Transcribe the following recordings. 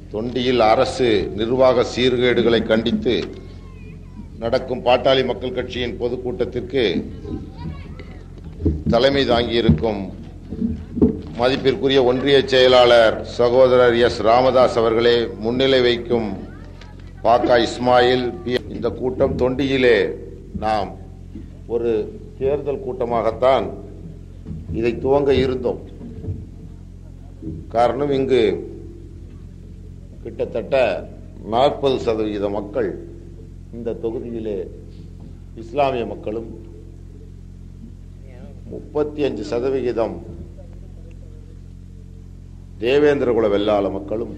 தொண்டியில் அரசு நிர்வாக சீர்கேடுகளை கண்டித்து நடக்கும் பாட்டாளி மக்கள் கட்சியின் பொதுக்கூட்டத்திற்கு தலைமை தாங்கியிருக்கும் மதிப்பிற்குரிய ஒன்றிய செயலாளர் சகோதரர் எஸ் ராமதாஸ் அவர்களே, முன்னிலை வைக்கும் பாக்கா இஸ்மாயில், இந்த கூட்டம் தொண்டியிலே நாம் ஒரு தேர்தல் கூட்டமாகத்தான் இதை துவங்க இருந்தோம். காரணம், இங்கு கிட்டத்தட்ட 40% மக்கள் இந்த தொகுதியிலே இஸ்லாமிய மக்களும் 35% தேவேந்திரகுல வெள்ளாள மக்களும்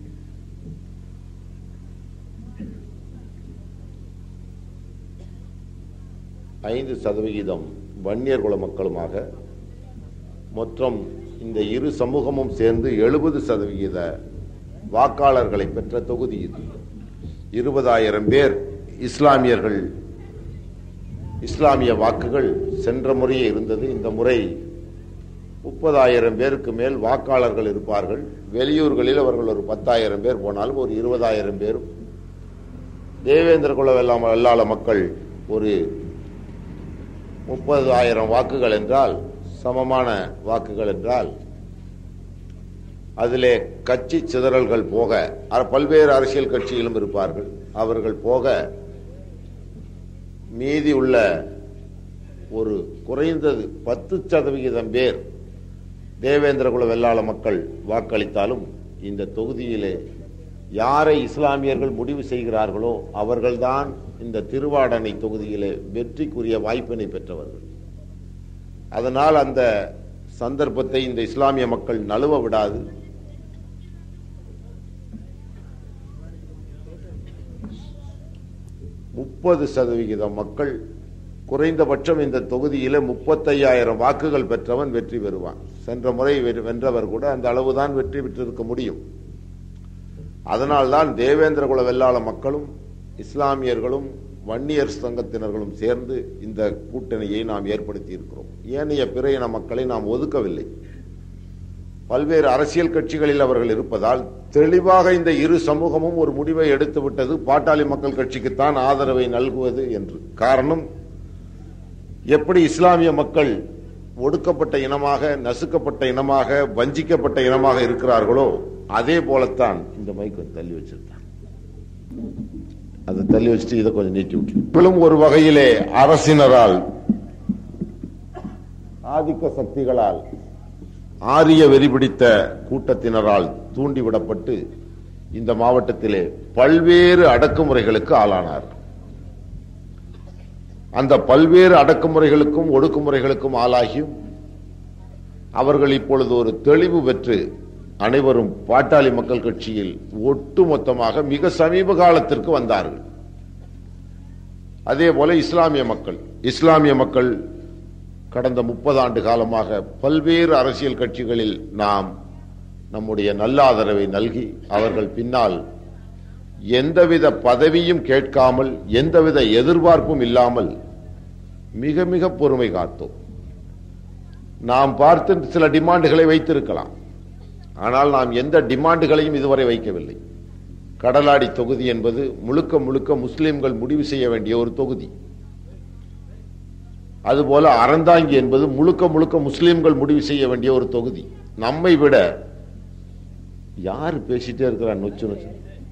5% வன்னியர் குல மக்களுமாக மொத்தம் இந்த இரு சமூகமும் சேர்ந்து 70% வாக்காளர்களை பெற்ற தொகுதி இது. 20,000 பேர் இஸ்லாமியர்கள், இஸ்லாமிய வாக்குகள் சென்ற முறையே இருந்தது. இந்த முறை 30,000 பேருக்கு மேல் வாக்காளர்கள் இருப்பார்கள். வெளியூர்களில் அவர்கள் ஒரு 10,000 பேர் போனாலும் ஒரு 20,000 பேரும், தேவேந்திர குல வெள்ளாள மக்கள் ஒரு 30,000 வாக்குகள் என்றால், சமமான வாக்குகள் என்றால், அதிலே கட்சி சிதறல்கள் போக பல்வேறு அரசியல் கட்சியிலும் இருப்பார்கள். அவர்கள் போக மீதி உள்ள ஒரு குறைந்தது 10% பேர் தேவேந்திரகுல வெள்ளாள மக்கள் வாக்களித்தாலும் இந்த தொகுதியிலே யாரை இஸ்லாமியர்கள் முடிவு செய்கிறார்களோ அவர்கள்தான் இந்த திருவாடனை தொகுதியிலே வெற்றிக்குரிய வாய்ப்பினை பெற்றவர்கள். அதனால் அந்த சந்தர்ப்பத்தை இந்த இஸ்லாமிய மக்கள் நழுவ விடாது. 30% மக்கள், குறைந்தபட்சம் இந்த தொகுதியிலே 35,000 வாக்குகள் பெற்றவன் வெற்றி பெறுவான். சென்ற முறை வென்றவர் கூட அந்த அளவுதான் வெற்றி பெற்றிருக்க முடியும். அதனால்தான் தேவேந்திரகுல வெள்ளாள மக்களும் இஸ்லாமியர்களும் வன்னியர் சங்கத்தினர்களும் சேர்ந்து இந்த கூட்டணியை நாம் ஏற்படுத்தி இருக்கிறோம். ஏனைய பிற இன மக்களை நாம் ஒதுக்கவில்லை. பல்வேறு அரசியல் கட்சிகளில் அவர்கள் இருப்பதால் தெளிவாக இந்த இரு சமூகமும் ஒரு முடிவை எடுத்து விட்டது, பாட்டாளி மக்கள் கட்சிக்குத்தான் ஆதரவை நல்குவது என்று. காரணம், எப்படி இஸ்லாமிய மக்கள் ஒடுக்கப்பட்ட இனமாக, நசுக்கப்பட்ட இனமாக, வஞ்சிக்கப்பட்ட இனமாக இருக்கிறார்களோ அதே போலத்தான் இந்த மைக்கை தள்ளி வச்சிருக்காங்க. அதை தள்ளி வச்சுட்டு இதை கொஞ்சம் நீட்டி விட்டு, ஒரு வகையிலே அரசினரால், ஆதிக்க சக்திகளால், ஆரிய வெறி பிடித்த கூட்டத்தினரால் தூண்டிவிடப்பட்டு இந்த மாவட்டத்திலே பல்வேறு அடக்குமுறைகளுக்கு ஆளானார். அந்த பல்வேறு அடக்குமுறைகளுக்கும் ஒடுக்குமுறைகளுக்கும் ஆளாகியும் அவர்கள் இப்பொழுது ஒரு தெளிவு பெற்று அனைவரும் பாட்டாளி மக்கள் கட்சியில் ஒட்டுமொத்தமாக மிக சமீப காலத்திற்கு வந்தார்கள். அதே போல இஸ்லாமிய மக்கள் கடந்த 30 ஆண்டு காலமாக பல்வேறு அரசியல் கட்சிகளில் நாம் நம்முடைய நல்ல ஆதரவை நல்கி அவர்கள் பின்னால் எந்தவித பதவியும் கேட்காமல், எந்தவித எதிர்பார்ப்பும் இல்லாமல் மிக மிக பொறுமை காத்தோம். நாம் பார்த்து சில டிமாண்டுகளை வைத்திருக்கலாம், ஆனால் நாம் எந்த டிமாண்டுகளையும் இதுவரை வைக்கவில்லை. கடலாடி தொகுதி என்பது முழுக்க முழுக்க முஸ்லிம்கள் முடிவு செய்ய வேண்டிய ஒரு தொகுதி. அதுபோல அறந்தாங்கி என்பது முழுக்க முழுக்க முஸ்லிம்கள் முடிவு செய்ய வேண்டிய ஒரு தொகுதி. நம்மை விட யாரு பேசிட்டே இருக்கிறார் நொச்சு நொச்சு.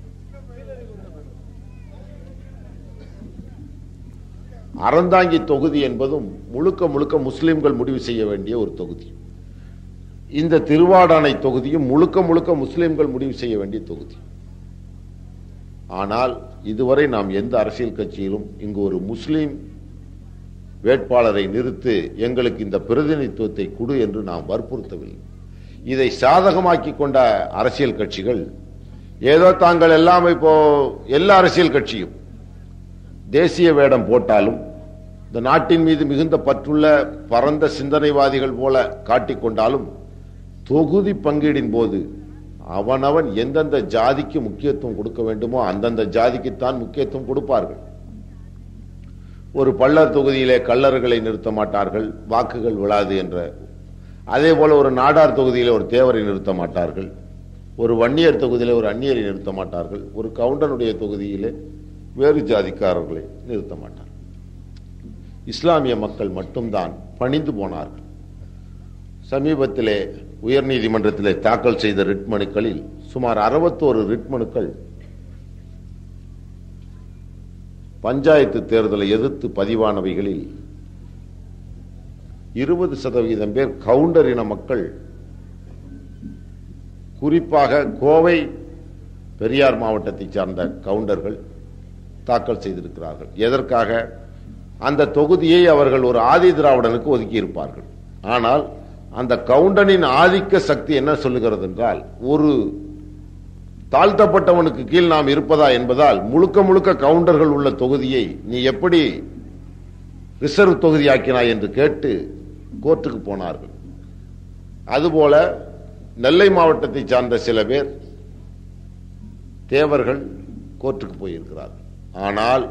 அறந்தாங்கி தொகுதி என்பதும் முழுக்க முழுக்க முஸ்லிம்கள் முடிவு செய்ய வேண்டிய ஒரு தொகுதி. இந்த திருவாடானை தொகுதியும் முழுக்க முழுக்க முஸ்லிம்கள் முடிவு செய்ய வேண்டிய தொகுதி. ஆனால் இதுவரை நாம் எந்த அரசியல் கட்சியிலும் இங்கு ஒரு முஸ்லிம் வேட்பாளரை நிறுத்து எங்களுக்கு இந்த பிரதிநிதித்துவத்தை கொடு என்று நாம் வற்புறுத்தவில்லை. இதை சாதகமாக்கி கொண்ட அரசியல் கட்சிகள் ஏதோ தாங்கள் எல்லாம் இப்போ எல்லா அரசியல் கட்சியும் தேசிய வேடம் போட்டாலும் இந்த நாட்டின் மீது மிகுந்த பற்றுள்ள பரந்த சிந்தனைவாதிகள் போல காட்டிக்கொண்டாலும் தொகுதி பங்கீடின் போது அவனவன் எந்தெந்த ஜாதிக்கு முக்கியத்துவம் கொடுக்க வேண்டுமோ அந்தந்த ஜாதிக்குத்தான் முக்கியத்துவம் கொடுப்பார்கள். ஒரு பள்ளர் தொகுதியிலே கள்ளர்களை நிறுத்த மாட்டார்கள், வாக்குகள் விழாது என்ற. அதே போல ஒரு நாடார் தொகுதியிலே ஒரு தேவரை நிறுத்த மாட்டார்கள். ஒரு வன்னியர் தொகுதியிலே ஒரு அந்நியரை நிறுத்த மாட்டார்கள், ஒரு கவுண்டனுடைய தொகுதியிலே வேறு ஜாதிக்காரர்களை நிறுத்த மாட்டார்கள். இஸ்லாமிய மக்கள் மட்டும்தான் பணிந்து போனார்கள். சமீபத்திலே உயர்நீதிமன்றத்திலே தாக்கல் செய்த ரிட் மனுக்களில் சுமார் 61 ரிட் மனுக்கள் பஞ்சாயத்து தேர்தலை எதிர்த்து பதிவானவைகளில் 20% பேர் கவுண்டர் இன மக்கள், குறிப்பாக கோவை பெரியார் மாவட்டத்தை சார்ந்த கவுண்டர்கள் தாக்கல் செய்திருக்கிறார்கள். எதற்காக? அந்த தொகுதியை அவர்கள் ஒரு ஆதி திராவிடனுக்கு ஒதுக்கி இருப்பார்கள். ஆனால் அந்த கவுண்டனின் ஆதிக்க சக்தி என்ன சொல்லுகிறது என்றால், ஒரு தாழ்த்தப்பட்டவனுக்கு கீழ் நாம் இருப்பதா என்பதால் முழுக்க முழுக்க கவுண்டர்கள் உள்ள தொகுதியை நீ எப்படி ரிசர்வ் தொகுதியாக்கினாய் என்று கேட்டு கோர்ட்டுக்கு போனார்கள். அதுபோல நெல்லை மாவட்டத்தை சார்ந்த சில பேர் தேவர்கள் கோர்ட்டுக்கு போயிருக்கிறார்கள். ஆனால்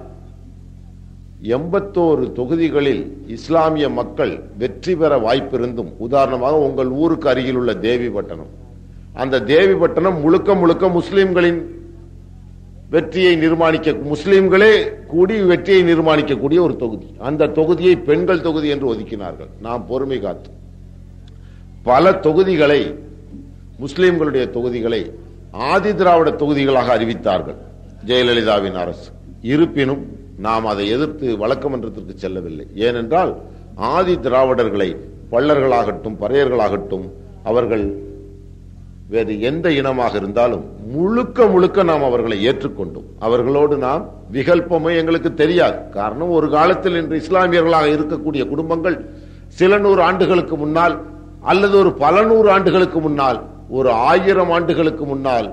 81 தொகுதிகளில் இஸ்லாமிய மக்கள் வெற்றி பெற வாய்ப்பிருந்தும், உதாரணமாக உங்கள் ஊருக்கு அருகில் உள்ள தேவிப்பட்டணம், அந்த தேவிப்பட்டணம் முழுக்க முழுக்க முஸ்லிம்களின் வெற்றியை நிர்மாணிக்க, முஸ்லிம்களே கூடி வெற்றியை நிர்மாணிக்கக்கூடிய ஒரு தொகுதி. அந்த தொகுதியை பெண்கள் தொகுதி என்று ஒதுக்கினார்கள். நாம் பொறுமை காத்து பல தொகுதிகளை, முஸ்லிம்களுடைய தொகுதிகளை ஆதி திராவிட தொகுதிகளாக அறிவித்தார்கள் ஜெயலலிதாவின் அரசு. இருப்பினும் நாம் அதை எதிர்த்து வழக்கமன்றத்திற்கு செல்லவில்லை. ஏனென்றால் ஆதி திராவிடர்களை பள்ளர்களாகட்டும் பறையர்களாகட்டும் அவர்கள் வேறு எந்த இனமாக இருந்தாலும் முழுக்க முழுக்க நாம் அவர்களை ஏற்றுக்கொண்டோம். அவர்களோடு நாம் விகல்பமே எங்களுக்கு தெரியாது. காரணம், ஒரு காலத்தில் இன்று இஸ்லாமியர்களாக இருக்கக்கூடிய குடும்பங்கள் சில 100 ஆண்டுகளுக்கு முன்னால் அல்லது ஒரு பல 100 ஆண்டுகளுக்கு முன்னால், ஒரு 1000 ஆண்டுகளுக்கு முன்னால்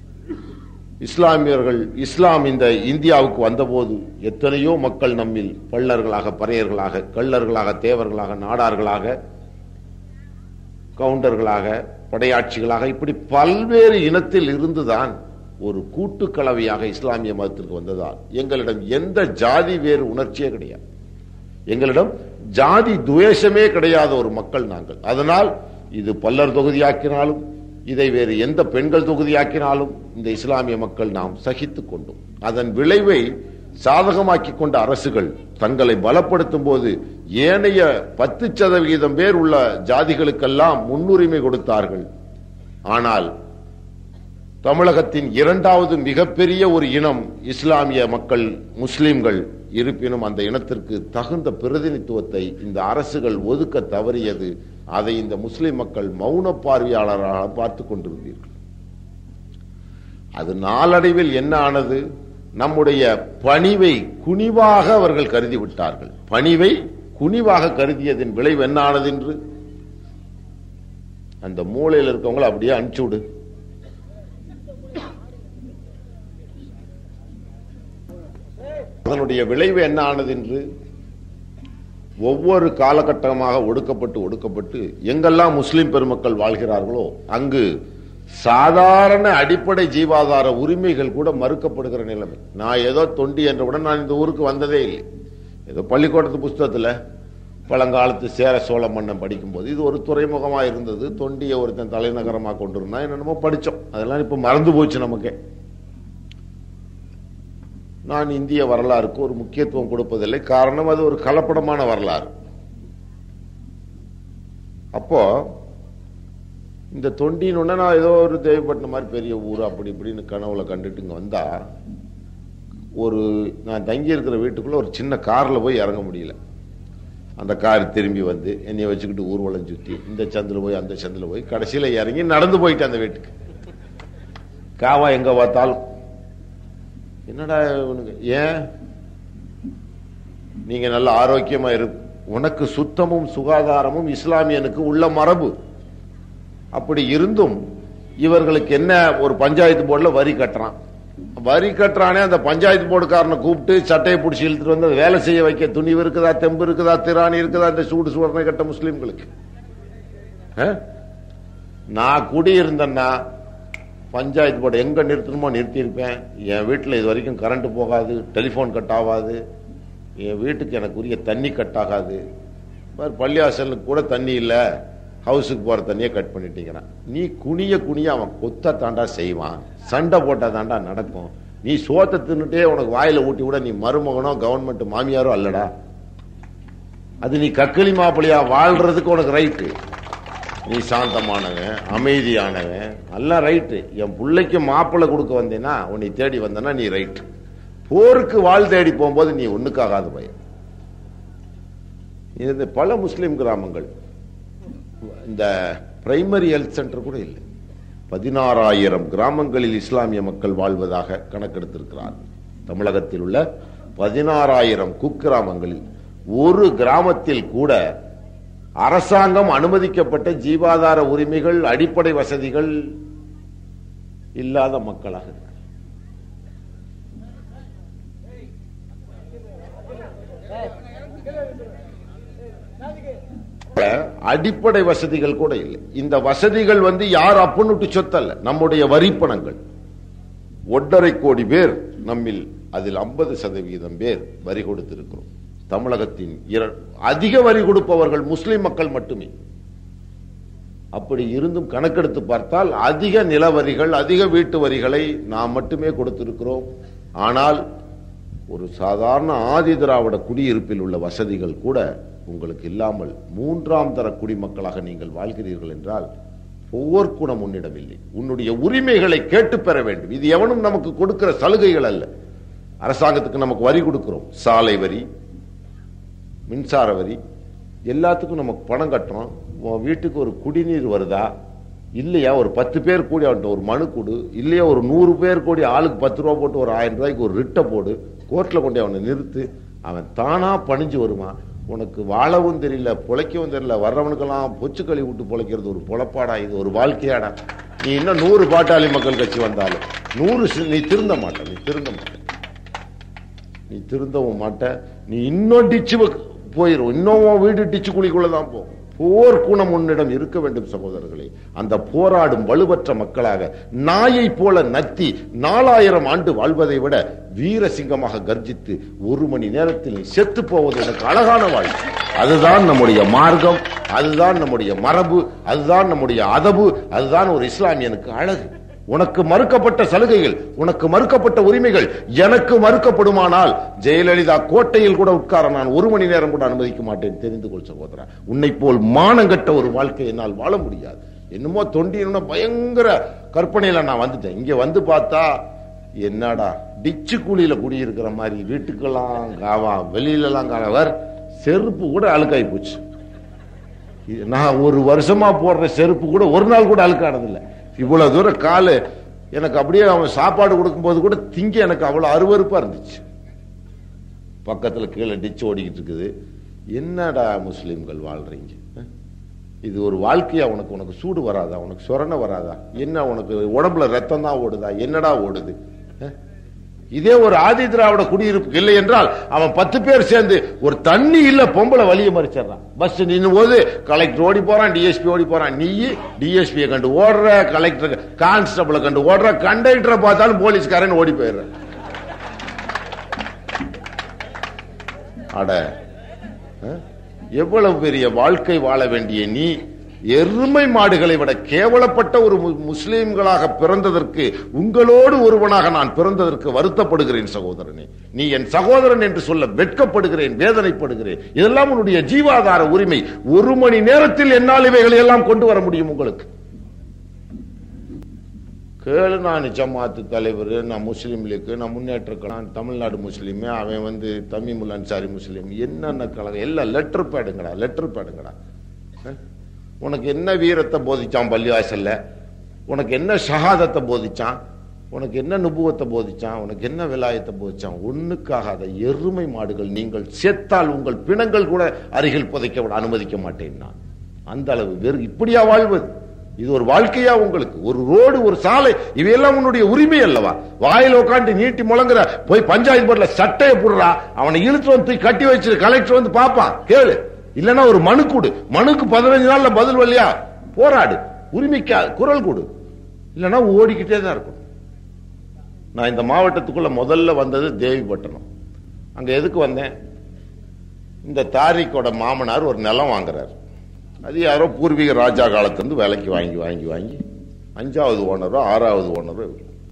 இஸ்லாம் இந்த இந்தியாவுக்கு வந்தபோது எத்தனையோ மக்கள் நம்மில் பள்ளர்களாக பறையர்களாக கள்ளர்களாக தேவர்களாக நாடார்களாக கவுண்டர்களாக படையாட்சிகளாக இப்படி பல்வேறு இனத்தில் இருந்துதான் ஒரு கூட்டு கலவையாக இஸ்லாமிய மதத்திற்கு வந்ததால் எங்களிடம் எந்த ஜாதி வேறு உணர்ச்சியே கிடையாது. எங்களிடம் ஜாதி துவேஷமே கிடையாத ஒரு மக்கள் நாங்கள். அதனால் இது பல்லர் தொகுதியாக்கினாலும் இதை வேறு எந்த பெண்கள் தொகுதியாக்கினாலும் இந்த இஸ்லாமிய மக்கள் நாம் சகித்துக் கொண்டோம். அதன் விளைவை சாதகமாக்கி கொண்ட அரசுகள் தங்களை பலப்படுத்தும் போது ஏனைய 10% பேர் உள்ள ஜாதிகளுக்கெல்லாம் முன்னுரிமை கொடுத்தார்கள். ஆனால் தமிழகத்தின் 2வது மிகப்பெரிய ஒரு இனம் இஸ்லாமிய மக்கள், முஸ்லிம்கள். இருப்பினும் அந்த இனத்திற்கு தகுந்த பிரதிநிதித்துவத்தை இந்த அரசுகள் ஒதுக்க தவறியது. அதை இந்த முஸ்லிம் மக்கள் மௌன பார்வையாளராக பார்த்துக் கொண்டிருந்தீர்கள். அது நாளடைவில் என்ன ஆனது? நம்முடைய பணிவை குனிவாக அவர்கள் கருதி விட்டார்கள். பணிவை குனிவாக கருதியதின் விளைவு என்ன ஆனது என்று அந்த மூலையில் இருக்கவங்களை அப்படியே அனுப்பிச்சு விடு. அதனுடைய விளைவு என்ன ஆனது என்று ஒவ்வொரு காலகட்டமாக ஒடுக்கப்பட்டு எங்கெல்லாம் முஸ்லிம் பெருமக்கள் வாழ்கிறார்களோ அங்கு சாதாரண அடிப்படை ஜீவாதார உரிமைகள் கூட மறுக்கப்படுகிற நிலைமை. நான் ஏதோ தொண்டி என்றவுடன் நான் இந்த ஊருக்கு வந்ததே இல்லை. ஏதோ பள்ளிக்கூடத்து புஸ்தகத்தில் பழங்காலத்து சேர சோழ மன்னன் படிக்கும்போது இது ஒரு துறைமுகமாக இருந்தது, தொண்டியை ஒருத்தன் தலைநகரமாக கொண்டிருந்தான், என்னென்னமோ படித்தோம். அதெல்லாம் இப்போ மறந்து போச்சு நமக்கே. நான் இந்திய வரலாறுக்கு ஒரு முக்கியத்துவம் கொடுப்பதில்லை. காரணம், அது ஒரு கலப்படமான வரலாறு. அப்போ இந்த தொண்டின்னு நான் ஏதோ ஒரு தேவைப்பட்ட மாதிரி பெரிய ஊர் அப்படி இப்படின்னு கனவுல கண்டுட்டு இங்க வந்தா, நான் தங்கி இருக்கிற வீட்டுக்குள்ள ஒரு சின்ன கார்ல போய் இறங்க முடியல. அந்த கார் திரும்பி வந்து என்னைய வச்சுக்கிட்டு ஊர்வலம் சுத்தி இந்த சந்தில போய் அந்த சந்தில போய் கடைசியில இறங்கி நடந்து போயிட்டு அந்த வீட்டுக்கு. காவா எங்க பார்த்தாலும் என்னடா ஏன் நீங்க நல்ல ஆரோக்கியமா உனக்கு சுத்தமும் சுகாதாரமும் இஸ்லாமியனுக்கு உள்ள மரபு. அப்படி இருந்தும் இவர்களுக்கு என்ன, ஒரு பஞ்சாயத்து போர்டுல வரி கட்டுறானே, அந்த பஞ்சாயத்து போர்டுக்காரனை கூப்பிட்டு சட்டையை பிடிச்சி இழுத்துட்டு வந்து வேலை செய்ய வைக்க துணிவு இருக்குதா, தெம்பு இருக்குதா, திராணி இருக்குதா இந்த சூடு சுவர்ணை கட்ட முஸ்லிம்களுக்கு? நான் குடியிருந்தேன்னா பஞ்சாயத்து போர்டு எங்க நிறுத்தணுமோ நிறுத்தியிருப்பேன். என் வீட்டில் இது வரைக்கும் கரண்ட் போகாது, டெலிஃபோன் கட் ஆகாது, என் வீட்டுக்கு எனக்கு உரிய தண்ணி கட் ஆகாது, பள்ளிவாசலுக்கு கூட தண்ணி இல்லை, ஹவுஸுக்கு போற தண்ணியை கட் பண்ணிட்டீங்கிறான். நீ குனிய குனிய அவன் கொத்த தாண்டா செய்வான், சண்டை போட்டா தாண்டா நடக்கும். நீ சோத்தை தின்னுட்டே உனக்கு வாயில ஊட்டி விட நீ மருமகனோ கவர்மெண்ட் மாமியாரோ அல்லடா. அது நீ கக்களி மாப்பிள்ளையா வாழ்றதுக்கு உனக்கு ரைட்டு. நீ சாந்தமானவன், அமைதியானவன், எல்லாம் ரைட்டு. என் பிள்ளைக்கு மாப்பிள்ளை கொடுக்க வந்தேன்னா, உன்னை தேடி வந்தனா நீ ரைட்டு. போருக்கு வாழ் தேடி போகும்போது நீ ஒண்ணுக்காகாத பையன். இது பல முஸ்லிம் கிராமங்கள் இந்த பிரைமரி ஹெல்த் சென்டர் கூட இல்லை. 16,000 கிராமங்களில் இஸ்லாமிய மக்கள் வாழ்வதாக கணக்கெடுத்திருக்கிறார். தமிழகத்தில் உள்ள 16,000 குக்கிராமங்களில் ஒரு கிராமத்தில் கூட அரசாங்கம் அனுமதிக்கப்பட்ட ஜீவாதார உரிமைகள், அடிப்படை வசதிகள் இல்லாத மக்களாக இருக்கு. அடிப்படை வசதிகள் கூட இல்லை. இந்த வசதிகள் யார் அப்பனுட்டு சொத்தல்ல, நம்முடைய வரிப்பணங்கள். 1.5 கோடி பேர் நம்மில், அதில் 50% பேர் வரி கொடுத்திருக்கிறோம். தமிழகத்தின் அதிக வரி கொடுப்பவர்கள் முஸ்லிம் மக்கள் மட்டுமே. அப்படி இருந்தும் கணக்கெடுத்து பார்த்தால் அதிக நில வரிகள், அதிக வீட்டு வரிகளை நாம் மட்டுமே கொடுத்திருக்கிறோம். ஆனால் ஒரு சாதாரண ஆதி திராவிட குடியிருப்பில் உள்ள வசதிகள் கூட உங்களுக்கு இல்லாமல் 3ஆம் தர குடிமக்களாக நீங்கள் வாழ்கிறீர்கள் என்றால் போர்க்குணம் உன்னிடம் இல்லை. உன்னுடைய உரிமைகளை கேட்டு பெற வேண்டும். இது எவனும் நமக்கு கொடுக்கிற சலுகைகள் அல்ல. அரசாங்கத்துக்கு நமக்கு வரி கொடுக்கிறோம், சாலை வரி, மின்சார வரி, எல்லாத்துக்கும் நமக்கு பணம் கட்டுறோம். வீட்டுக்கு ஒரு குடிநீர் வருதா இல்லையா, ஒரு 10 பேர் கூடி அவன்கிட்ட ஒரு மனு கொடு, இல்லையா ஒரு 100 பேர் கூடி ஆளுக்கு 10 ரூபா போட்டு ஒரு 1000 ரூபாய்க்கு ஒரு ரிட்டை போடு, கோர்ட்ல கொண்டு அவனை நிறுத்து. அவன் தானா பணிஞ்சு வருவான். உனக்கு வாழவும் தெரியல, பொழைக்கவும் தெரியல, வர்றவனுக்கெல்லாம் பொச்சு கழுவி விட்டு பொழைக்கிறது ஒரு பொழப்பாடா, இது ஒரு வாழ்க்கையாடா. நீ இன்னும் 100 பாட்டாளி மக்கள் கட்சி வந்தாலும் 100 நீ திருந்த மாட்ட, நீ திருந்தவும் மாட்ட. நீ இன்னும் டிச்சு போயிரும், இன்னும் வீடு டிச்சு குழிக்குள்ளதான் போகும். போர் குணம் உன்னிடம் இருக்க வேண்டும் சகோதரர்களே. அந்த போராடும் வலுவற்ற மக்களாக நாயை போல நத்தி 4000 ஆண்டு வாழ்வதை விட வீர சிங்கமாக கர்ஜித்து 1 மணி நேரத்தில் நீ செத்து போவது எனக்கு அழகான வாழ்க்கை. அதுதான் நம்முடைய மார்க்கம், அதுதான் நம்முடைய மரபு, அதுதான் நம்முடைய அதபு, அதுதான் ஒரு இஸ்லாமியனுக்கு அழகு. உனக்கு மறுக்கப்பட்ட சலுகைகள், உனக்கு மறுக்கப்பட்ட உரிமைகள் எனக்கு மறுக்கப்படுமானால் ஜெயலலிதா கோட்டையில் கூட உட்கார நான் 1 மணி நேரம் கூட அனுமதிக்க மாட்டேன். தெரிந்து கொள் சகோதரா, உன்னை போல் மானங்கட்ட ஒரு வாழ்க்கை என்னால் வாழ முடியாது. என்னமோ தொண்டின பயங்கர கற்பனையில நான் வந்துட்டேன். இங்க வந்து பார்த்தா என்னடா டிச்சு கூலியில குடியிருக்கிற மாதிரி, வீட்டுக்கெல்லாம் காவா, வெளியிலலாம் காவர், செருப்பு கூட அழுக்காய் போச்சு. நான் 1 வருஷமா போடுற செருப்பு கூட ஒரு நாள் கூட அழுக்கானதில்லை. இவ்வளவு தூரம் காலு எனக்கு அப்படியே அவன் சாப்பாடு கொடுக்கும் போது கூட திங்க எனக்கு அவ்வளவு அருவருப்பா இருந்துச்சு. பக்கத்துல கீழே டிச்சு ஓடிக்கிட்டு இருக்குது. என்னடா முஸ்லிம்கள் வாழ்றீங்க, இது ஒரு வாழ்க்கையா? உனக்கு சூடு வராதா, உனக்கு சொரணை வராதா, என்ன உனக்கு உடம்புல ரத்தம் தான் ஓடுதா, என்னடா ஓடுது? இதே ஒரு ஆதி திராவிட குடியிருப்பு இல்லை என்றால் அவன் 10 பேர் சேர்ந்து ஒரு தண்ணி இல்ல பொம்பளை வலிய மறிச்சிடறான். பஸ் நின்னும் போது கலெக்டர் ஓடி போறான், டிஎஸ்பி ஓடி போறான். நீ டிஎஸ்பியை கண்டு ஓடுற, கலெக்டர் கான்ஸ்டபிளை கண்டு ஓடுற, கண்டக்டரை பார்த்தாலும் போலீஸ்காரன் ஓடி போயிடுற. அட எவ்வளவு பெரிய வாழ்க்கை வாழ வேண்டிய நீ எருமை மாடுகளை விட கேவலப்பட்ட ஒரு முஸ்லிம்களாக பிறந்ததற்கு, உங்களோடு ஒருவனாக நான் பிறந்ததற்கு வருத்தப்படுகிறேன் சகோதரனே. நீ என் சகோதரன் என்று சொல்ல வெட்கப்படுகிறேன், வேதனைப்படுகிறேன். இதெல்லாம் உன்னுடைய ஜீவாதார உரிமை. 1 மணி நேரத்தில் என்னால் இவைகளை எல்லாம் கொண்டு வர முடியும் உங்களுக்கு. கேளு, நான் ஜமாத்து தலைவர், நான் முஸ்லீம் லீக், நான் முன்னேற்ற கழகம், தமிழ்நாடு முஸ்லீம், அவன் தமிமுல் அன்சாரி முஸ்லீம், என்னென்ன கழகம் எல்லாம் லெட்டர் பேடுங்கடா. உனக்கு என்ன வீரத்தை போதிச்சான் பள்ளிவாசல்ல? உனக்கு என்ன ஷஹாதத்தை போதிச்சான்? உனக்கு என்ன நுபுவத்தை போதிச்சான்? உனக்கு என்ன விலாயத்தை போதிச்சான்? ஒண்ணுக்காகாத எருமை மாடுகள். நீங்கள் செத்தால் உங்கள் பிணங்கள் கூட அருகில் புதைக்க விட அனுமதிக்க மாட்டேன் நான். அந்த அளவு வேறு இப்படியா வாழ்வது? இது ஒரு வாழ்க்கையா உங்களுக்கு? ஒரு ரோடு, ஒரு சாலை, இவையெல்லாம் உன்னுடைய உரிமை அல்லவா? வாயில உட்காந்து நீட்டி முழங்குற, போய் பஞ்சாயத்து போர்டுல சட்டையை போடுறா, அவனை இழுத்து வந்து கட்டி வச்சிரு, கலெக்டர் வந்து பாப்பான், கேளு. இல்லன்னா ஒரு மனு கொடு, மனுக்கு 15 நாள்ல பதில் வரலையா போராடு, உரிமைக்கு குரல் கொடு. இல்லன்னா ஓடிக்கிட்டே தான் இருக்கும். நான் இந்த மாவட்டத்துக்குள்ள முதல்ல வந்தது தேவிப்பட்டினம். அங்க எதுக்கு வந்தேன்? இந்த தாரிக்கோட மாமனார் ஒரு நிலம் வாங்குறாரு. அது யாரோ பூர்வீக ராஜா காலத்திலிருந்து வேலைக்கு வாங்கி வாங்கி வாங்கி 5வது ஓனரோ 6வது ஓனரோ.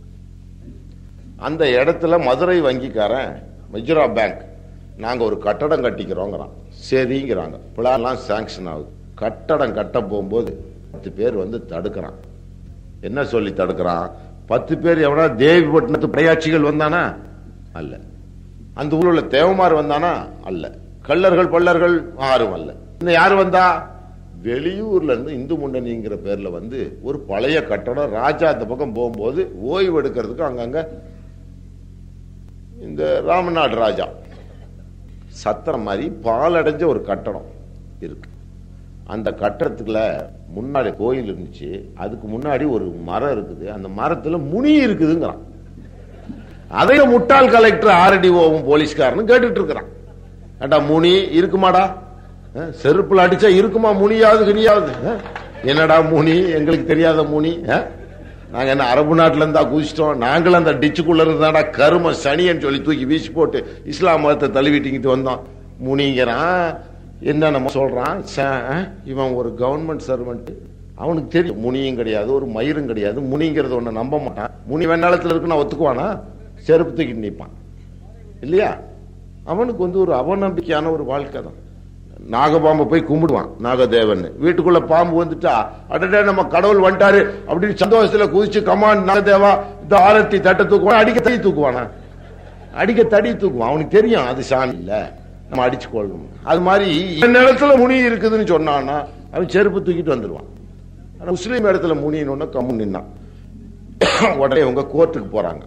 அந்த இடத்துல மதுரை வங்கிக்காரன் மெஜுரா பேங்க் நாங்க ஒரு கட்டடம் கட்டிக்கிறோங்கிறான். சரிங்கிறாங்க. பிளான்லாம் சாங்ஷன் ஆகுது. கட்டடம் கட்ட போகும்போது 10 பேர் வந்து தடுக்கிறான். என்ன சொல்லி தடுக்கிறான்? 10 பேர் எவனா தேவிப்பட்டினத்து படையாட்சிகள் வந்தானா? அல்ல. அந்த ஊரில் உள்ள தேவமார் வந்தானா? அல்ல. கள்ளர்கள் பள்ளர்கள் யாரும் அல்ல. இன்னும் யாரு வந்தா? வெளியூர்ல இருந்து இந்து முன்னணிங்கிற பேர்ல வந்து ஒரு பழைய கட்டடம். ராஜா அந்த பக்கம் போகும்போது ஓய்வு எடுக்கிறதுக்கு அங்கங்க இந்த ராமநாடு ராஜா சத்திரம் மாதிரி பாலடைஞ்ச ஒரு கட்டடம் இருக்கு. அந்த கட்டடத்துக்குள்ள முன்னாடி கோயில் இருந்துச்சு. அதுக்கு முன்னாடி ஒரு மரம் இருக்குது. அந்த மரத்துல முனி இருக்குதுங்கிறான். அதே முட்டாள் கலெக்டர் ஆர்டிஓவும் போலீஸ்காரனும் கேட்டுட்டு இருக்கிறான். ஏண்டா முனி இருக்குமாடா? செருப்புல அடிச்சா இருக்குமா முனியாவது கிணியாவது? என்னடா முனி? எங்களுக்கு தெரியாத முனி? நாங்க என்ன அரபு நாட்டுல இருந்தா குதிச்சிட்டோம்? நாங்களும் அந்த டிச்சுக்குள்ள இருந்தாடா கரும சனின்னு சொல்லி தூக்கி வீசி போட்டு இஸ்லாம் மதத்தை தழுவிட்டிங்கிட்டு வந்தோம். முனிங்கிறான். என்ன நம்ம சொல்றான்? இவன் ஒரு கவர்மெண்ட் சர்வெண்ட். அவனுக்கு தெரியும் முனியும் கிடையாது, ஒரு மயிரும் கிடையாது. முனிங்கிறது ஒண்ணு நம்ப மாட்டான். முனி வெண்ணாளத்துல இருக்குன்னா ஒத்துக்குவானா? செருப்பு தூக்கிட்டு நிற்பான் இல்லையா? அவனுக்கு வந்து ஒரு அவநம்பிக்கையான ஒரு வாழ்க்கை தான். நாகபாம்பை போய் கும்பிடுவான் நாகதேவன். வீட்டுக்குள்ள பாம்பு வந்துட்டா அடடே நம்ம கடவுள் வந்துட்டாரு அப்படின்னு சந்தோஷத்துல குதிச்சு கமான் நாகதேவா இந்த ஆரத்தி தட்டை தூக்குவான். அடிக்க தடி தூக்குவானா? அடிக்க தடி தூக்குவான். அவனுக்கு தெரியும் அது சாமி இல்ல, நம்ம அடிச்சு கொள்ளணும். அது மாதிரி இடத்துல முனி இருக்குதுன்னு சொன்னான்னா அவன் செருப்பு தூக்கிட்டு வந்துடுவான். ஆனா முஸ்லீம் இடத்துல முனின்னு கம்மு நின்னான். உடனே உங்க கோர்ட்டுக்கு போறாங்க.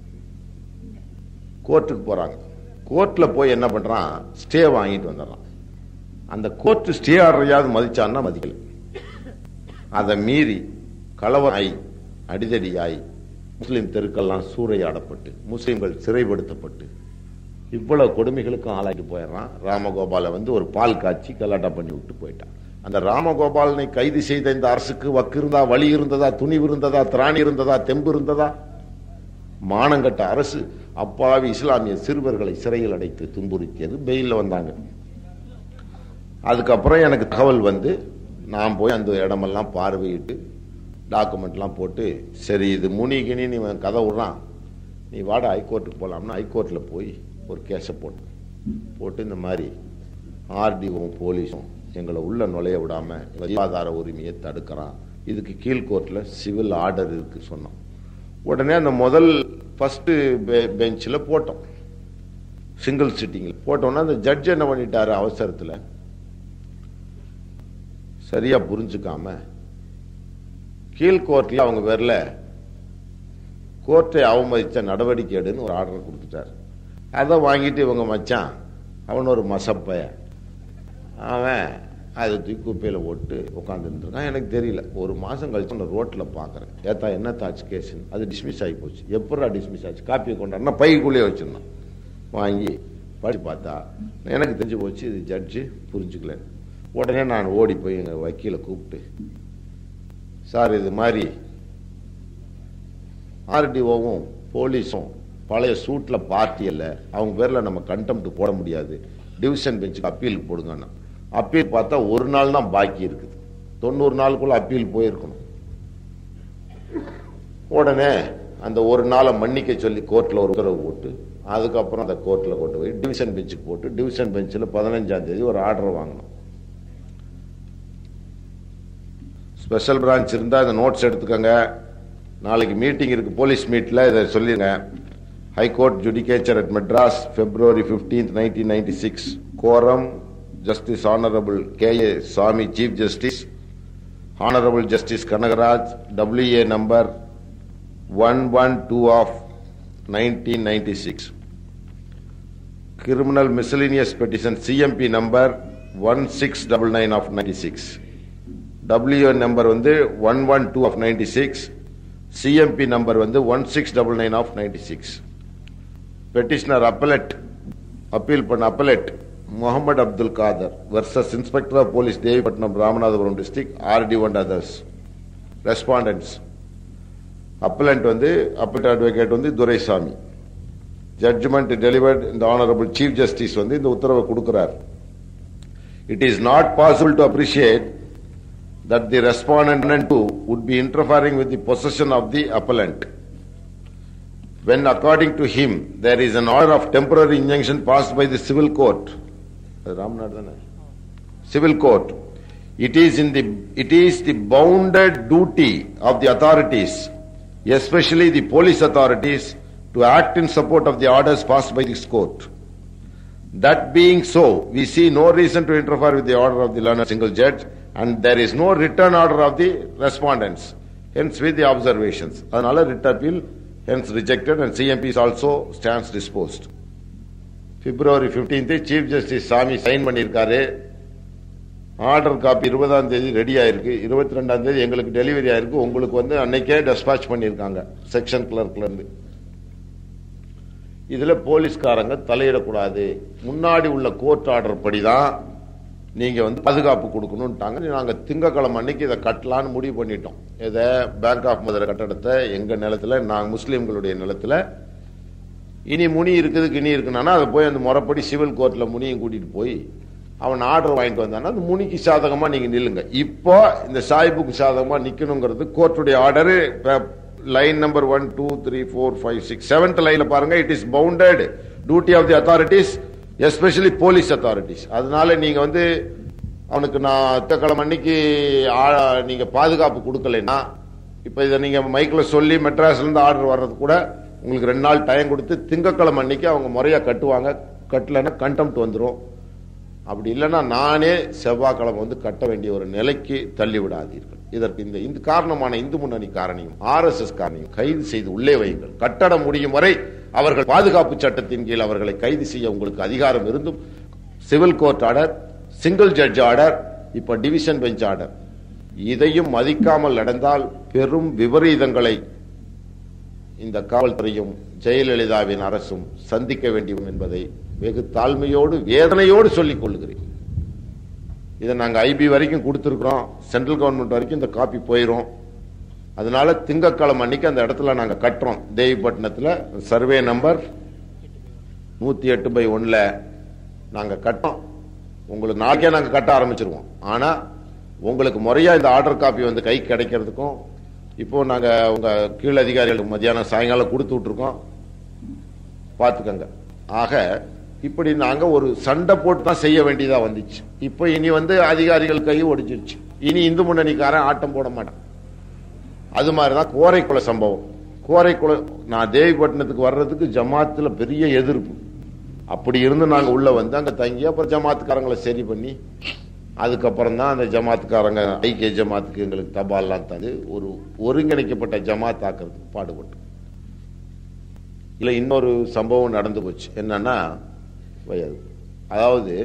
கோர்ட்ல போய் என்ன பண்றான்? ஸ்டே வாங்கிட்டு வந்துடுறான். அந்த கோர்ட் ஸ்டே ஆர்டரையாவது மதிச்சான்னா மதிக்கல. அதை மீறி கலவராய் அடிதடியாய் முஸ்லிம் தெருக்கெல்லாம் சூறையாடப்பட்டு முஸ்லிம்கள் சிறைப்படுத்தப்பட்டு இவ்வளவு கொடுமைகளுக்கும் ஆளாக்கி போயிடறான். ராமகோபாலை வந்து ஒரு பால் காய்ச்சி கலாட்டா பண்ணி விட்டு போயிட்டான். அந்த ராமகோபாலனை கைது செய்த இந்த அரசுக்கு வக்கு இருந்தா, வழி இருந்ததா, துணிவு இருந்ததா, திராணி இருந்ததா, தெம்பு இருந்ததா? மானங்கட்ட அரசு அப்பாவி இஸ்லாமிய சிறுவர்களை சிறையில் அடைத்து துன்புறுத்தியது. பெயில்ல வந்தாங்க. அதுக்கப்புறம் எனக்கு தகவல் வந்து நான் போய் அந்த இடமெல்லாம் பார்வையிட்டு டாக்குமெண்ட்லாம் போட்டு, சரி இது முனிகினி நீ கதை விடுறான், நீ வாட ஹைகோர்ட்டுக்கு போகலாம்னா ஹைகோர்ட்டில் போய் ஒரு கேஸை போட்டு இந்த மாதிரி ஆர்டிஓவும் போலீஸும் எங்களை உள்ள நுழைய விடாம வாழ்வாதார உரிமையை தடுக்கிறான், இதுக்கு கீழ்கோர்ட்டில் சிவில் ஆர்டர் இருக்கு சொன்னோம். உடனே அந்த முதல் ஃபர்ஸ்ட் பெஞ்சில் போட்டோம். சிங்கிள் சிட்டிங்கில் போட்டோம்னா அந்த ஜட்ஜ் என்ன பண்ணிட்டாரு? அவசரத்தில் சரியா புரிஞ்சுக்காம கீழ்கோர்ட்ல அவங்க பேர்ல கோர்ட்டை அவமதிச்ச நடவடிக்கை எடுன்னு ஒரு ஆர்டர் கொடுத்துட்டார். அதை வாங்கிட்டு இவங்க மச்சான் அவன் ஒரு மசப்பைய அவன் அதை தூக்கி குப்பையில போட்டு உட்காந்துருக்கான். எனக்கு தெரியல. ஒரு மாசம் கழிச்சு நான் ரோட்ல பாக்குறேன். ஏத்தா என்ன தாச்சு கேஸ்? அது டிஸ்மிஸ் ஆகி போச்சு. எப்படா டிஸ்மிஸ் ஆச்சு? காப்பியை கொண்டாடுனா பைக்குள்ளே வச்சிருந்தான். வாங்கி படி பார்த்தா எனக்கு தெரிஞ்சு போச்சு இது ஜட்ஜு புரிஞ்சுக்கல. உடனே நான் ஓடி போய் எங்க வக்கீலை கூப்பிட்டு, சார் இது மாதிரி ஆர்டிஓவும் போலீஸும் பழைய சூட்ல பார்ட்டி இல்ல, அவங்க பேர்ல நம்ம கண்டெம்ட் போட முடியாது, டிவிஷன் பெஞ்சுக்கு அப்பீலுக்கு போடுங்க. அப்பீல் பார்த்தா ஒரு நாள் தான் பாக்கி இருக்குது. 90 நாளுக்குள்ள அப்பீல் போயிருக்கணும். உடனே அந்த ஒரு நாளை மன்னிக்க சொல்லி கோர்ட்ல ஒரு உத்தரவு போட்டு அதுக்கப்புறம் அந்த கோர்ட்ல கொண்டு போய் டிவிஷன் பெஞ்சுக்கு போட்டு டிவிஷன் பெஞ்சில் 15ஆம் தேதி ஒரு ஆர்டர் வாங்கணும். ஸ்பெஷல் பிரான்ச் இருந்தா இந்த நோட்ஸ் எடுத்துக்கோங்க. நாளைக்கு மீட்டிங் இருக்கு, போலீஸ் மீட்ல இதை சொல்லிருங்க. High court judicature at Madras February 15, 1996. Coram Justice Honorable K.A. Swami, Chief Justice, Honorable Justice Kanagaraj, WA number 112 of 1996. Criminal Miscellaneous Petition CMP number 1699 of 96. WA number வந்து 112 of 96. CMP number வந்து 1699 of 96. Petitioner appellate, appeal பண்ண appellate Muhammad Abdul Qadir versus Inspector of Police Devipatnam, Ramanathapuram District, RD1 and others. Respondents. Appellant வந்து appellate advocate வந்து Duraisamy. Judgment delivered in the Honorable Chief Justice வந்து இந்த உத்தரவை கொடுக்கிறார். It is not possible to appreciate that the respondent too would be interfering with the possession of the appellant. When according to him there is an order of temporary injunction passed by the civil court, civil court, it is the bounded duty of the authorities, especially the police authorities, to act in support of the orders passed by this court. That being so, we see no reason to interfere with the order of the learned single judge, and there is no return order of the respondents, hence with the observations. Another writ appeal hence rejected, and CMP also stands disposed. February 15th, Chief Justice Sami sign பண்ணிருக்காரு. Order copy 20ஆம் தேதி ready ஆயிருக்கு. 22ஆம் தேதி எங்களுக்கு delivery ஆயிருக்கு. உங்களுக்கு வந்து அன்னைக்கே டெஸ்பாச் பண்ணிருக்காங்க செக்ஷன் கிளர்க்ல இருந்து. இதுல போலீஸ்காரங்க தலையிடக்கூடாது. முன்னாடி உள்ள கோர்ட் ஆர்டர் படிதான் நீங்க வந்து பாதுகாப்பு கொடுக்கணும்ட்டாங்க. நாங்க திங்கக்கிழமை அன்னைக்கு இதை கட்டலான்னு முடிவு பண்ணிட்டோம். இதை பேங்க் ஆஃப் மதுரை கட்டடத்தை எங்க நிலத்துல, நாங்க முஸ்லீம்களுடைய நிலத்துல இனி முனி இருக்குதுக்கு இனி இருக்குன்னா அதை போய் அந்த முறைப்படி சிவில் கோர்ட்ல முனியும் கூட்டிட்டு போய் அவன் ஆர்டர் வாங்கிட்டு வந்தானா அந்த முனிக்கு சாதகமா நீங்க நில்லுங்க. இப்போ இந்த சாஹிபுக்கு சாதகமா நிக்கணுங்கிறது கோர்ட்டுடைய ஆர்டர். லைன் நம்பர் 1 2 3 4 5 6 7th லைன்ல பாருங்க. It is bounded duty of the authorities, especially police authorities. அதனால நீங்க வந்து அவனுக்கு நான் திங்கக்கிழமை அன்னைக்கு நீங்க பாதுகாப்பு கொடுக்கலன்னா, இப்ப இதை நீங்க மைக்ல சொல்லி மெட்ராஸ்ல இருந்து ஆர்டர் வர்றது கூட உங்களுக்கு 2 நாள் டைம் கொடுத்து திங்கக்கிழமை அன்னைக்கு அவங்க முறையா கட்டுவாங்க. கட்டலன்னா கண்டெம்ட் வந்துடும். அப்படி இல்லைன்னா நானே செவ்வாய்க்கிழமை வந்து கட்ட வேண்டிய ஒரு நிலைக்கு தள்ளி விடாதீர்கள். இதற்கு இந்த காரணமான இந்து முன்னணி காரணியும் RSS காரணியும் கைது செய்து உள்ளே வையுங்கள். கட்டடம் முடியும் வரை அவர்கள் பாதுகாப்பு சட்டத்தின் கீழ் அவர்களை கைது செய்ய உங்களுக்கு அதிகாரம் இருந்தும் civil court order, single judge order, இப்ப டிவிஷன் பெஞ்ச் ஆர்டர், இதையும் மதிக்காமல் நடந்தால் பெரும் விபரீதங்களை இந்த காவல்துறையும் ஜெயலலிதாவின் அரசும் சந்திக்க வேண்டும் என்பதை வெகு தாழ்மையோடு வேதனையோடு சொல்லிக் கொள்கிறேன். இதை நாங்கள் IB வரைக்கும் கொடுத்திருக்கிறோம். சென்ட்ரல் கவர்மெண்ட் வரைக்கும் இந்த காப்பி போயிரும். அதனால திங்கக்கிழமை அன்னைக்கு அந்த இடத்துல நாங்கள் கட்டுறோம். தேவிப்பட்டினத்தில் சர்வே நம்பர் 108/1 நாங்கள் கட்டோம். உங்களுக்கு நாளைக்கே நாங்கள் கட்ட ஆரம்பிச்சிருவோம். ஆனா உங்களுக்கு முறையா இந்த ஆர்டர் காப்பி வந்து கை கிடைக்கிறதுக்கும் இப்போ நாங்க உங்க கீழ் அதிகாரிகளுக்கு மத்தியானம் சாயங்காலம் கொடுத்து விட்டுருக்கோம். பார்த்துக்கங்க. ஆக இப்படி நாங்க ஒரு சண்டை போட்டு தான் செய்ய வேண்டியதா வந்துச்சு. இப்ப இனி வந்து அதிகாரிகள் கை ஒடிச்சிருச்சு. இனி இந்து முன்னணிக்காரன் ஆட்டம் போட மாட்டான். அது மாதிரிதான் கோரைக்குள சம்பவம். கோரைக்குள நான் தேவிப்பட்டினத்துக்கு வர்றதுக்கு ஜமாத்துல பெரிய எதிர்ப்பு. அப்படி இருந்து நாங்க உள்ள வந்து அங்க தங்கி அப்புறம் ஜமாத்துக்காரங்களை சரி பண்ணி அதுக்கப்புறம் தான் அந்த ஜமாத்துக்காரங்க ஐக்கிய ஜமாத்துக்கு எங்களுக்கு தபால்லாம் தந்து ஒரு ஒருங்கிணைக்கப்பட்ட ஜமாத் ஆக்கிறதுக்கு பாடுபட்டோம். இல்ல இன்னொரு சம்பவம் நடந்து போச்சு. என்னன்னா, அதாவது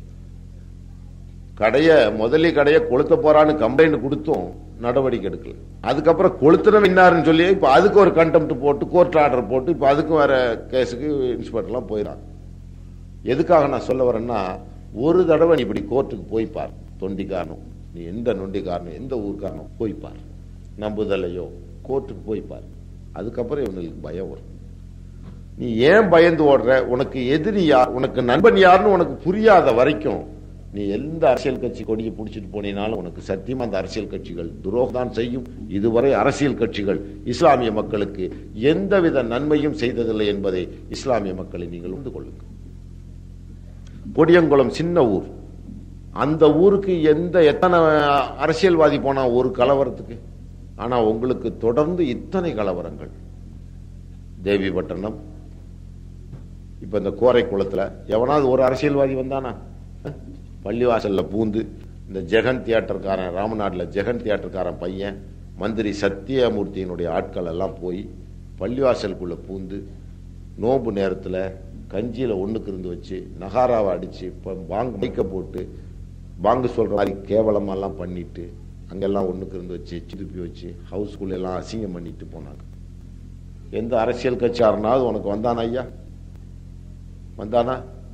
முதலி கடையை கொளுத்த போறான்னு கம்ப்ளைண்ட் கொடுத்தும் நடவடிக்கை எடுக்கல. அதுக்கப்புறம் கொளுத்துறவன் இன்னாருன்னு சொல்லி இப்ப அதுக்கு ஒரு கண்டெம்ட் போட்டு கோர்ட் ஆர்டர் போட்டு இப்ப அதுக்கும் வேற கேஸுக்கு இன்ஸ்பெக்டர்லாம் போயிடறாங்க. எதுக்காக நான் சொல்ல வரேன்னா, ஒரு தடவை நீ இப்படி கோர்ட்டுக்கு போய்ப்பார். தொண்டிக்காரனும் நீ எந்த நொண்டிக்காரனும் எந்த ஊர்க்காரனும் போய்ப்பார். நம்புதலையோ கோர்ட்டுக்கு போய்ப்பார். அதுக்கப்புறம் இவங்களுக்கு பயம் வரும். நீ ஏன் பயந்து ஓடுற? உனக்கு எதிரி யார், உனக்கு நண்பன் யாருன்னு உனக்கு புரியாத வரைக்கும் நீ எந்த அரசியல் கட்சி கொடியை பிடிச்சிட்டு போனீனாலும் உனக்கு சத்தியமா அந்த அரசியல் கட்சிகள் துரோகம் தான் செய்யும். இதுவரை அரசியல் கட்சிகள் இஸ்லாமிய மக்களுக்கு எந்தவித நன்மையும் செய்ததில்லை என்பதை இஸ்லாமிய மக்களை நீங்கள் உண்டு கொள்ளுங்கள். கொடியங்குளம் சின்ன ஊர். அந்த ஊருக்கு எத்தனை அரசியல்வாதி போனா ஒரு கலவரத்துக்கு? ஆனா உங்களுக்கு தொடர்ந்து இத்தனை கலவரங்கள். தேவிப்பட்டினம், இப்ப இந்த கோரைக்குளத்துல எவனாவது ஒரு அரசியல்வாதி வந்தானா? பள்ளிவாசல்ல பூந்து இந்த ஜெகன் தியேட்டர்காரன், ராமநாடுல ஜெகன் தியேட்டர்காரன் பையன் மந்திரி சத்தியமூர்த்தியினுடைய ஆட்கள் எல்லாம் போய் பள்ளிவாசலுக்குள்ள பூந்து நோம்பு நேரத்துல கஞ்சியில ஒண்ணுக்கு இருந்து வச்சு நகாராவை அடிச்சு பாங்கு மைக்க போட்டு பாங்கு சொல்ற மாதிரி கேவலமெல்லாம் பண்ணிட்டு அங்கெல்லாம் ஒண்ணுக்கு இருந்து வச்சு திருப்பி வச்சு ஹவுஸ்குள்ள எல்லாம் அசிங்கம் பண்ணிட்டு போனாங்க. எந்த அரசியல் கட்சியாருனாவது உனக்கு வந்தானா ஐயா? வந்தானா?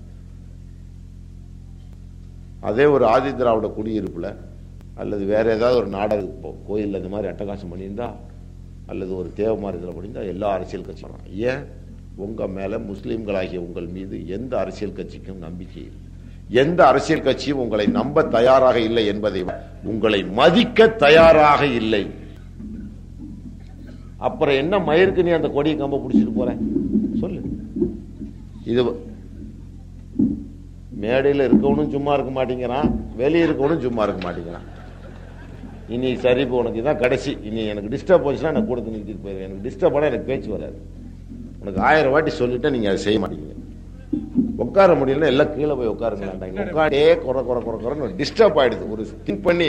அதே ஒரு ஆதி திராவிட குடியிருப்புல அல்லது வேற ஏதாவது ஒரு நாடக கோயில் இந்த மாதிரி அட்டகாசம் பண்ணியிருந்தா அல்லது ஒரு தேவமாரிதல் பண்ணியிருந்தா எல்லா அரசியல் கட்சியும் ஏன் உங்க மேல முஸ்லிம்களாகிய உங்கள் மீது எந்த அரசியல் கட்சிக்கும் நம்பிக்கை இல்லை. எந்த அரசியல் கட்சியும் உங்களை நம்ப தயாராக இல்லை என்பதை உங்களை மதிக்க தயாராக இல்லை. அப்புறம் என்ன மயிருக்கு நீ அந்த கொடியை கம்ப பிடிச்சிட்டு போற சொல்லு. இது மேடையில் இருக்கவனும் சும்மா இருக்க மாட்டேங்கிறான், வெளியே இருக்கவனும் சும்மா இருக்க மாட்டேங்கிறான். இனி சரி, இப்போ உனக்கு இதான் கடைசி. இனி எனக்கு டிஸ்டர்ப் போச்சுன்னா நான் கூட நிறுத்திட்டு போயிருவேன். எனக்கு டிஸ்டர்ப் பண்ண எனக்கு பேச்சு வராது. உனக்கு 1000 வாட்டி சொல்லிட்டு நீங்க அதை செய்ய மாட்டீங்க. உட்கார முடியலன்னா எல்லாம் கீழே போய் உட்காருங்களாண்டாங்க. உட்காண்டே குறை குறை குறை குறைன்னு டிஸ்டர்ப் ஆயிடுது. ஒரு திங்க் பண்ணி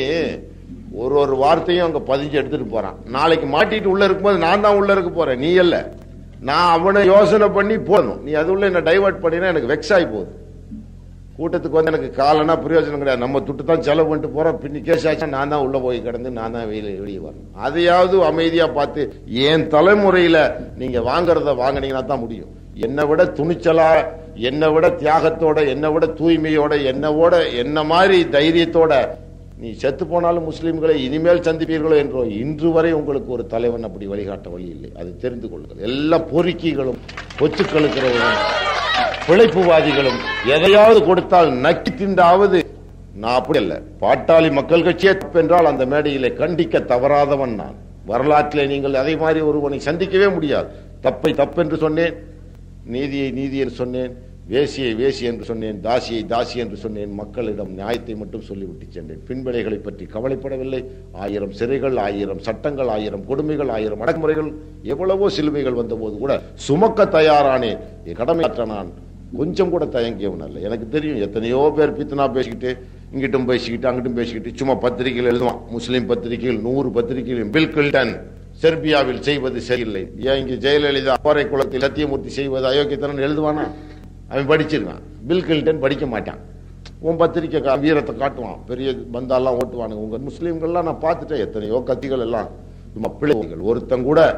ஒரு வார்த்தையும் அங்க பதிஞ்சு எடுத்துட்டு போறான். நாளைக்கு மாட்டிட்டு உள்ள இருக்கும்போது நான் தான் உள்ள இருக்க போறேன், நீ இல்ல. நான் அவனை யோசனை பண்ணி போடணும். நீ அது உள்ள என்ன டைவர்ட் பண்ணினா எனக்கு வெக்ஸ் ஆகி போகுது. கூட்டத்துக்கு வந்து எனக்கு காலனா பிரயோஜனம் கிடையாது. நம்ம துட்டு தான் செலவு பண்ணிட்டு போறோம். பின்னி கேஸ் ஆச்சா நான் தான் உள்ள போய் கிடந்து நான் தான் வெளியே வரணும். அதையாவது அமைதியா பார்த்து என் தலைமுறையில நீங்க வாங்கறத வாங்கினீங்கன்னா தான் முடியும். என்னை விட துணிச்சலா, என்னை விட தியாகத்தோட, என்னை விட தூய்மையோட, என்ன மாதிரி தைரியத்தோட நீ செத்து போனாலும் முஸ்லிம்களை இனிமேல் சந்திப்பீர்களோ என்றோ இன்று வரை உங்களுக்கு ஒரு தலைவன் அப்படி வழிகாட்ட வழி இல்லை. அது தெரிந்து கொள்ளுங்கள். எல்லா பொறுக்கிகளும் பொச்சுக்களுக்கிறவர்களும் பிழைப்புவாதிகளும் எதையாவது கொடுத்தால் நக்கி திண்டாவது. நான் அப்படி அல்ல. பாட்டாளி மக்கள் கட்சியே தப்பென்றால் அந்த மேடையிலே கண்டிக்க தவறாதவன் நான். வரலாற்றிலே நீங்கள் அதே மாதிரி ஒருவனை சந்திக்கவே முடியாது. தப்பை தப்பென்று சொன்னேன், நீதியை நீதி என்று சொன்னேன், வேசியை வேசி என்று சொன்னேன், தாசியை தாசி என்று சொன்னேன். மக்களிடம் நியாயத்தை மட்டும் சொல்லிவிட்டு சென்றேன். பின்விளைகளை பற்றி கவலைப்படவில்லை. 1000 சிறைகள், 1000 சட்டங்கள், 1000 கொடுமைகள், 1000 அடக்குமுறைகள், எவ்வளவோ சிலுவைகள் வந்த போது கூட சுமக்க தயாரானேன். என் கடமையாற்ற நான் கொஞ்சம் கூட தயங்கியவன் அல்ல. எனக்கு தெரியும் எத்தனையோ பேர் பித்தனா பேசிக்கிட்டு, இங்கிட்டும் பேசிக்கிட்டு, அங்கிட்டும் பேசிக்கிட்டு, சும்மா பத்திரிகைகள் எழுதுவான். முஸ்லிம் பத்திரிகைகள் 100 பத்திரிகைகள் பில் கிளின்டன் செர்பியாவில் செய்வது சரியில்லை, ஏன் இங்கே ஜெயலலிதா கோரை குளத்தில் சத்தியமூர்த்தி செய்வது அயோக்கியத்தனம் எழுதுவானா? அவன் படிச்சிருக்கான். பில் கிளின்டன் படிக்க மாட்டான். உன் பத்திரிக்கை வீரத்தை காட்டுவான், பெரிய பந்தாலாம் ஓட்டுவானுங்க. உங்க முஸ்லீம்கள்லாம் நான் பார்த்துட்டேன். எத்தனையோ கத்திகள் எல்லாம் பிள்ளைகள். ஒருத்தன் கூட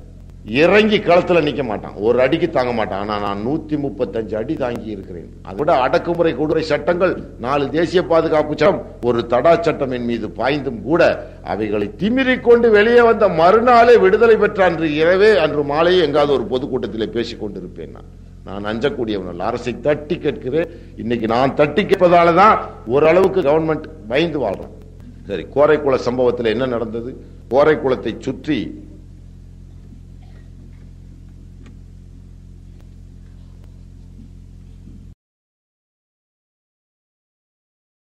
இறங்கி களத்துல நிக்க மாட்டான், ஒரு அடிக்கு தாங்க மாட்டான். ஆனா நான் 135 அடி தாங்கி இருக்கிறேன். அதோட அடக்குமுறை கொடுமை சட்டங்கள், 4 தேசிய பாதுகாப்பு சட்டம், ஒரு தடா சட்டம் என் மீது பாய்ந்தும் கூட அவைகளை திமிரிக்கொண்டு வெளியே வந்த மறுநாளே விடுதலை பெற்ற அன்று இரவே, அன்று மாலையே எங்காவது ஒரு பொதுக்கூட்டத்திலே பேசிக் கொண்டிருப்பேன். நான் அஞ்சக்கூடியவன். அரசை தட்டி கேட்கிறேன். இன்னைக்கு நான் தட்டி கேட்பதாலதான் ஓரளவுக்கு கவர்மெண்ட் பயந்து வாழ்றோம். சரி, கோரைக்குள சம்பவத்தில் என்ன நடந்தது? கோரைக்குளத்தை சுற்றி